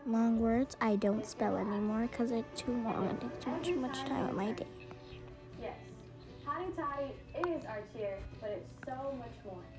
long words I don't spell anymore because it's too long and takes too much time of my day. Yes, Hottie Toddy is our cheer, but it's so much more.